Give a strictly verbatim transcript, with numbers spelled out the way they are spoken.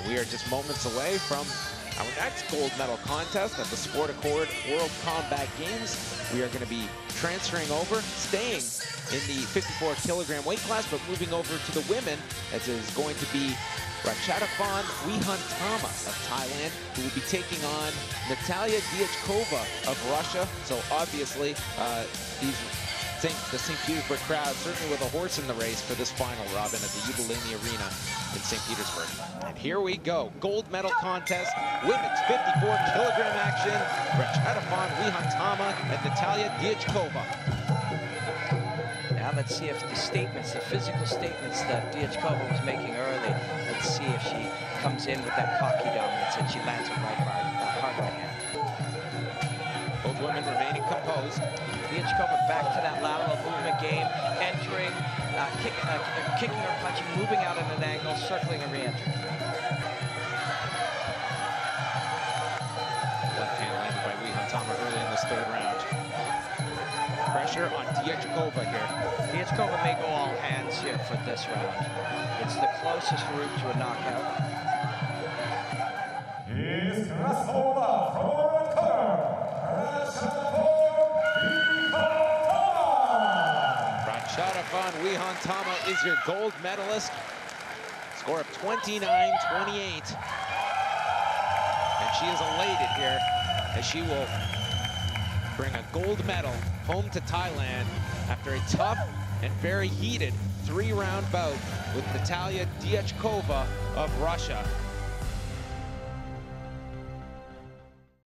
we are just moments away from our next gold medal contest at the Sport Accord World Combat Games. We are going to be transferring over, staying in the fifty-four kilogram weight class, but moving over to the women, as is going to be Ratchathaphan Wihantama of Thailand, who will be taking on Natalia Diachkova of Russia. So obviously, uh, these Saint, the Saint Petersburg crowd certainly with a horse in the race for this final, Robin, at the Yubileyny Arena in Saint Petersburg. And here we go, gold medal contest, women's fifty-four kilogram action, Ratchathaphan Wihantama and Natalia Diachkova. Now let's see if the statements, the physical statements that Diachkova was making early, let's see if she comes in with that cocky dominance and she lands a right hard, uh, hard right hand. Both women remaining composed. Diachkova back to that lateral movement game, entering, uh, kick, uh, kicking or punching, moving out at an angle, circling a re-entry. Left hand landed by Wihantama early in this third round. Pressure on Diachkova here. Diachkova may go all hands here for this round. It's the closest route to a knockout. Is Krasnova from red corner, Ratchathaphan Wihantama is your gold medalist. Score of twenty-nine twenty-eight. And she is elated here as she will bring a gold medal home to Thailand after a tough and very heated three-round bout with Natalia Diachkova of Russia.